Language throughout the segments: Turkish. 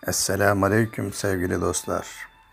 Esselamu Aleyküm sevgili dostlar.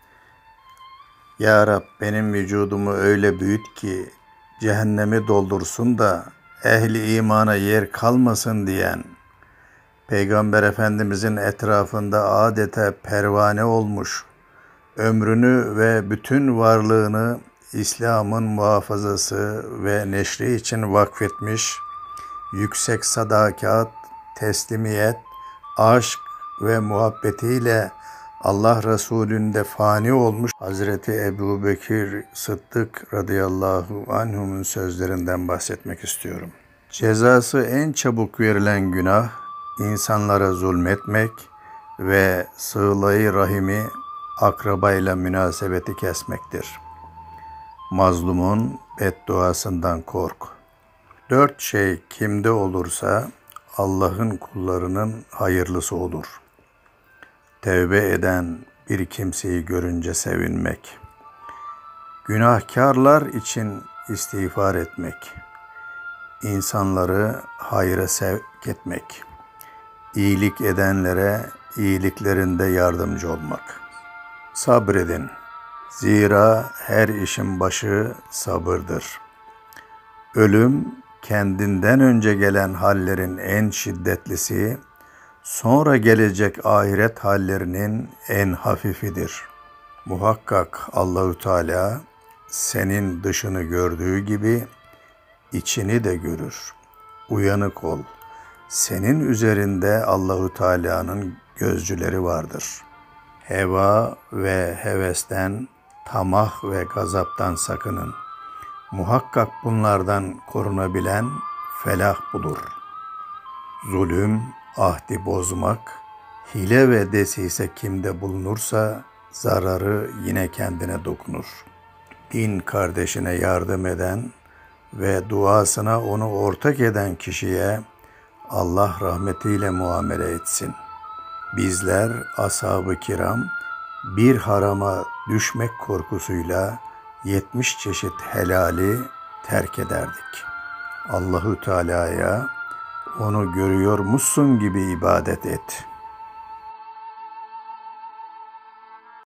Ya Rab benim vücudumu öyle büyüt ki cehennemi doldursun da ehli imana yer kalmasın diyen Peygamber Efendimizin etrafında adeta pervane olmuş, ömrünü ve bütün varlığını İslam'ın muhafazası ve neşri için vakfetmiş, yüksek sadakat, teslimiyet, aşk ve muhabbetiyle Allah Resulü'nde fani olmuş Hazreti Ebubekir Sıddık radıyallahu anhum'un sözlerinden bahsetmek istiyorum. Cezası en çabuk verilen günah, insanlara zulmetmek ve sığla-i rahimi akrabayla münasebeti kesmektir. Mazlumun bedduasından kork. 4 şey kimde olursa Allah'ın kullarının hayırlısı olur. Tevbe eden bir kimseyi görünce sevinmek. Günahkarlar için istiğfar etmek. İnsanları hayra sevk etmek. İyilik edenlere iyiliklerinde yardımcı olmak. Sabredin. Zira her işin başı sabırdır. Ölüm kendinden önce gelen hallerin en şiddetlisi, sonra gelecek ahiret hallerinin en hafifidir. Muhakkak Allahü Teala senin dışını gördüğü gibi içini de görür. Uyanık ol. Senin üzerinde Allahü Teala'nın gözcüleri vardır. Heva ve hevesten, tamah ve gazaptan sakının. Muhakkak bunlardan korunabilen felah bulur. Zulüm, ahdi bozmak, hile ve desise kimde bulunursa zararı yine kendine dokunur. Din kardeşine yardım eden ve duasına onu ortak eden kişiye Allah rahmetiyle muamele etsin. Bizler ashab-ı kiram bir harama düşmek korkusuyla 70 çeşit helali terk ederdik. Allahü Teala'ya onu görüyormuşsun gibi ibadet et.